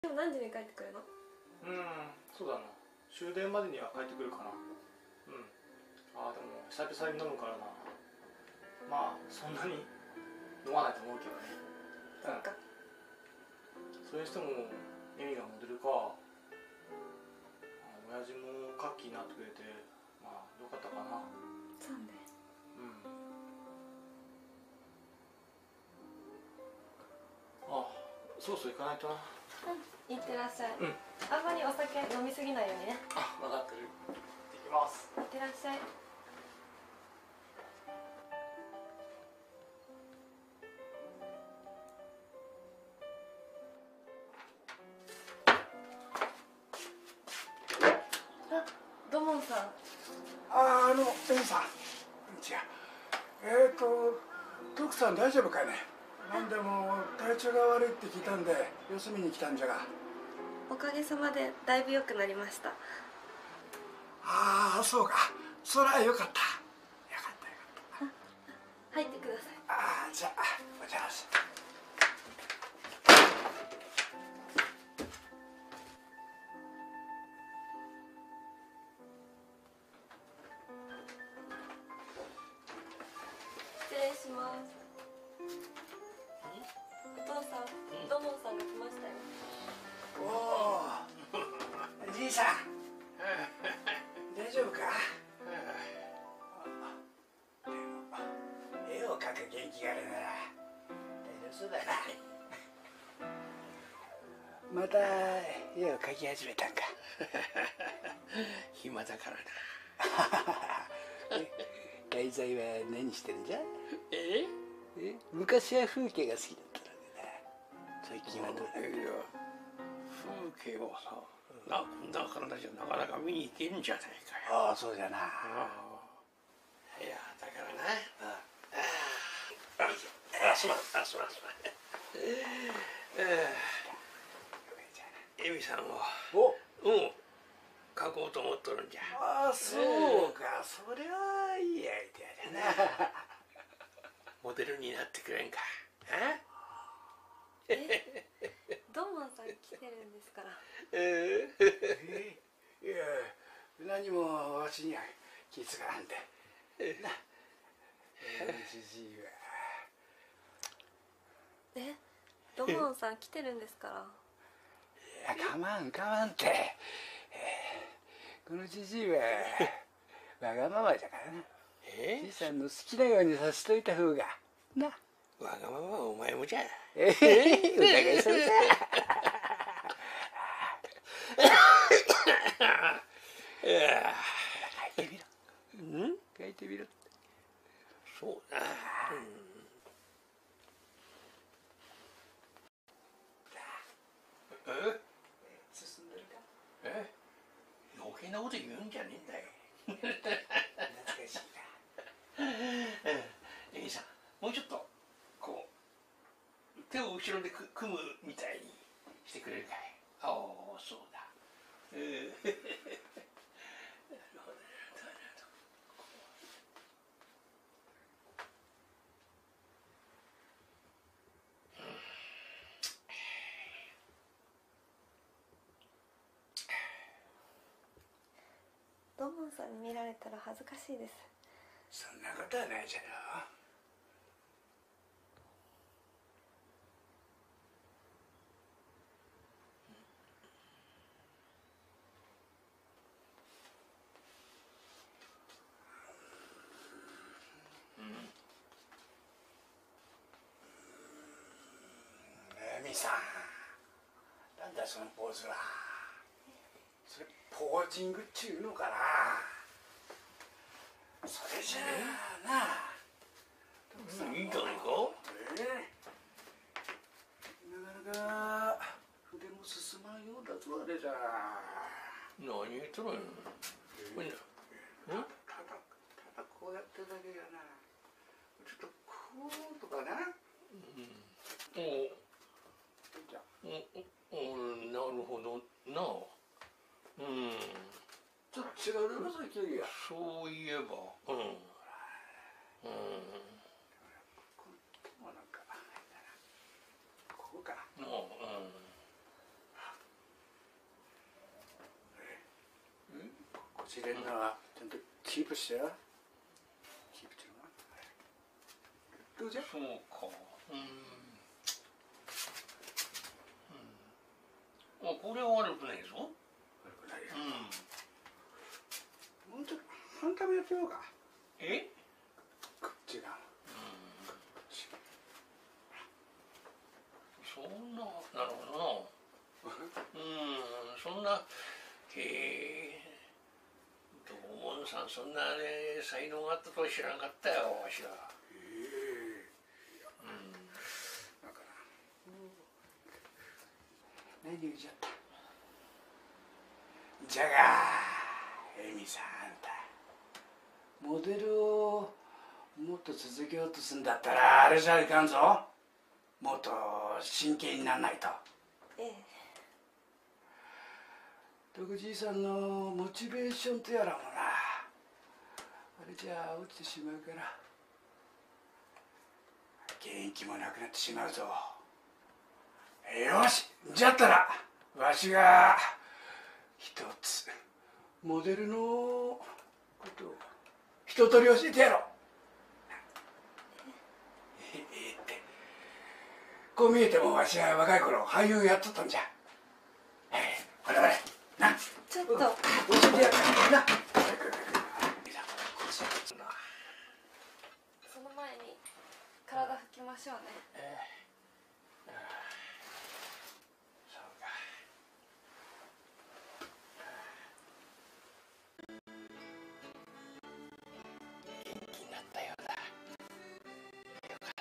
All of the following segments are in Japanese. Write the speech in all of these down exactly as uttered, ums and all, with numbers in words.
でも何時に帰ってくるの？ うん、そうだな。終電までには帰ってくるかな。うん。ああ、でも久々に飲むからな。まあそんなに飲まないと思うけどね。 そっか。 それにしてもエミがモデルか。親父もカッキーになってくれて、まあよかったかな。 そうね。 うん。あ、そろそろ行かないとな。 うん、行ってらっしゃい。 うん。 あんまりお酒飲みすぎないようにね。 あ、分かってる。行ってきます。 行ってらっしゃい。あ、土門さん。 ああ、あの、エミさん。こんにちは。えっ、ー、と、徳さん大丈夫かね。なんでも体調が悪いって聞いたんで様子見に来たんじゃが。 おかげさまでだいぶ良くなりました。 ああ、そうか。そりゃよかった。よかったよかった。 入ってください。 ああ、じゃあお邪魔し。 失礼します。お父さん、土門さんが来ましたよ。 おお、じいさん。大丈夫か。でも絵を描く元気があるなら大丈夫そうだな。また絵を描き始めたんか。 暇だからな。 題材は何してるんじゃ。 ええ、昔は風景が好きだったのでな。最近はどうだ。 いや、風景をさ、な、こんな体じゃなかなか見に行けんじゃないかよ。 ああ、そうじゃな。 ああ、いや、だからな。ああ、あ、すまん、あ、すまん、すまん。エミさんを、 お、 うん、描こうと思っとるんじゃ。 ああ、そうか、それはいいアイデアだな。 モデルになってくれんか。 え、土門さん来てるんですから。 ええ、いや、何もわしには気づかんで。な、じじいは。 え、土門さん来てるんですから。 いや、かまんかまんって、えー、このじじいはわがままじゃからな。 えじいさんの好きなようにさせといた方がな。 わがままはお前もじゃ。 えー、疑いされた。書いてみろ。 うん、 書いてみろ。 そうな。うん、え、 進んでるか。 え、余計なこと言うんじゃねえんだよ。 懐かしいな。 エミさん、もうちょっとこう手を後ろでく組むみたいにしてくれるかい。ああ、そうだ。えー、なるほど、なるほど。 土門さんに見られたら恥ずかしいです。 そんなことはないじゃろ。エミさん、なんだそのポーズは。それポージングっちゅうのかな。それじゃあな。 いいんじゃないか。 ええ、なかなか筆も進まんようだぞあれじゃ。 何言っとるん。 ただただこうやってだけがな。ちょっとこうとかな。 おお、お、なるほどな。うん。 ちょっと違うな、さっきよりは。 そういえば、うん。うん。 こうなんかこうか。 うん。 しれんのはちゃんとキープしてよ。キープしてるな。どうじゃ。 そうか。うん。うん。あ、これは悪くないぞ。 悪くないよ。 うん。 もうちょっと反対もやってみようか。 え？ こっちが。 そんな、なるほどな。うん、そんな、へえ、土門さん、そんなね、才能があったとは知らなかったよ、わしは。 へえ。 うん。 だから。何言っちゃった。じゃが、エミさん、あんた。モデルをもっと続けようとするんだったら、あれじゃいかんぞ。もっと真剣にならないと。 ええ。 徳じいさんのモチベーションとやらもな、あれじゃ落ちてしまうから元気もなくなってしまうぞ。よし、じゃったらわしが一つモデルのことを一通り教えてやろう。ええって、こう見えてもわしは若い頃俳優やっとったんじゃ。ほらほらな、 ちょっと教えてやるからな。 その前に体拭きましょうね。 えー、そうか。元気になったようだ。よかった。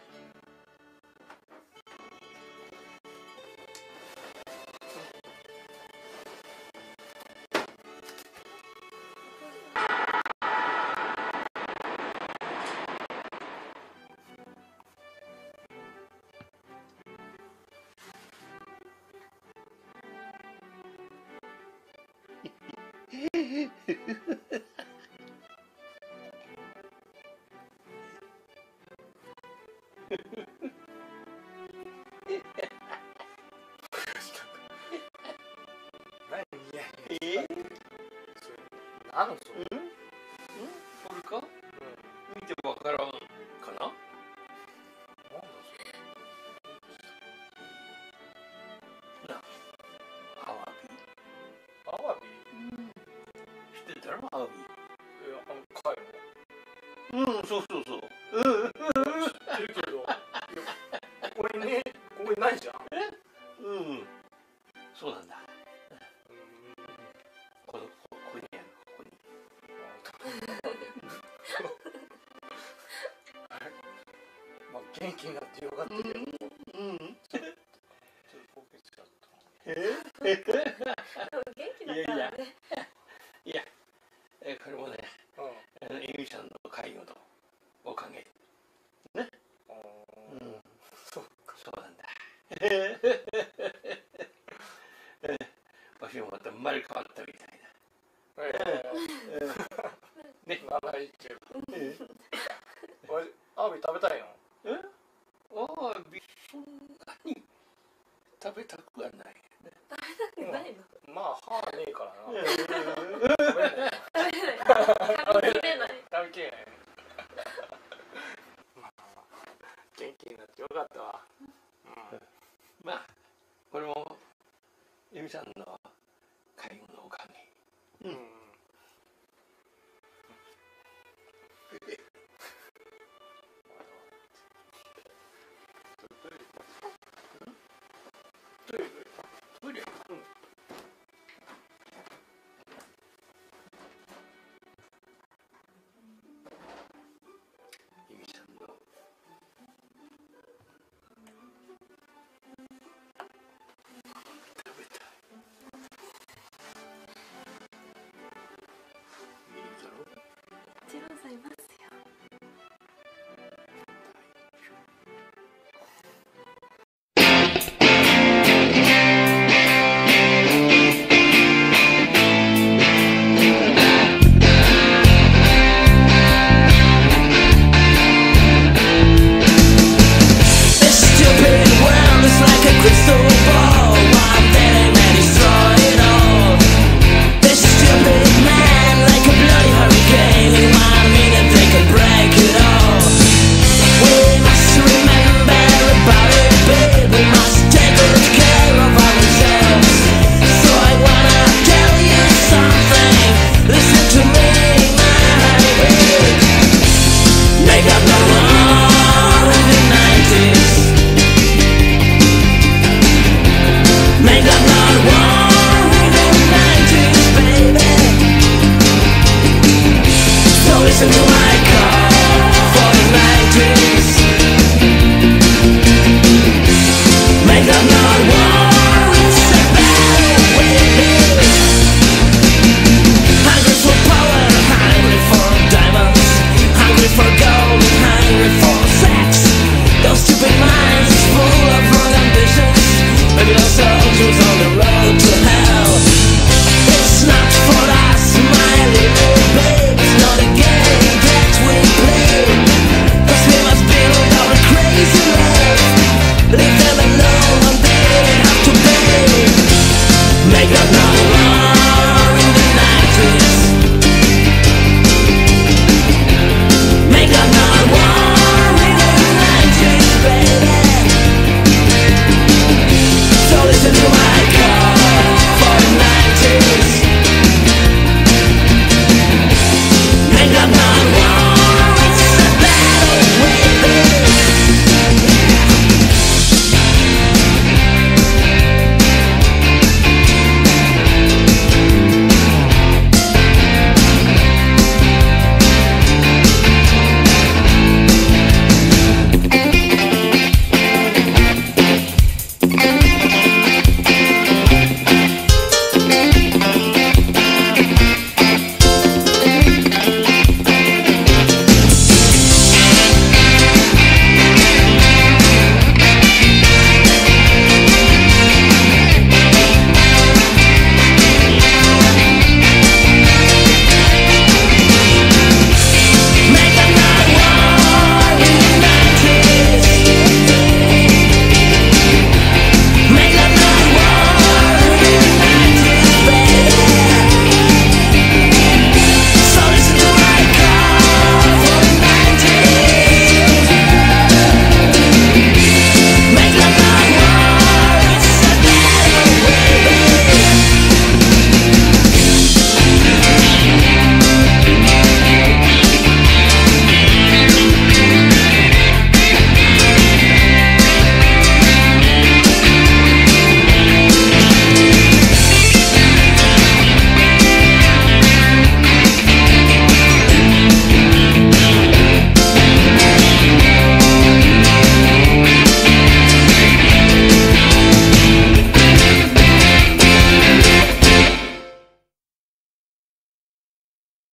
えー、 何それ。 うん？うん？これか？見てわからんかな？な、アワビ。 アワビ？ 知ってたろ、アワビ。 いや、あの貝の。 うん、そうそうそう。 知ってるけど、ここにね、ここにないじゃん。 うん、そうなんだ。この、こここにある、ここに。 まあ、元気になってよかったけど、ちょっうん。 とボケちゃった。 え？ でも元気だからね。 いや、え、これもね、 うん。 あのエミさんの介護のおかげ。ね。うん。 そうか。 そうなんだ。わしもまた生まれ変わったみたいな。 ええ。 ね。 ならいいけど。わし、アワビ食べたいの？ え？アワビ、そんなに食べたくはない。 食べたくないの？ まあ、歯ねえからな。 食べ食べれない。 食べきれない。 食べきれない。まあ、元気になってよかったわ。うん。 まあ、これもエミさんの介護のおかげ。 うん。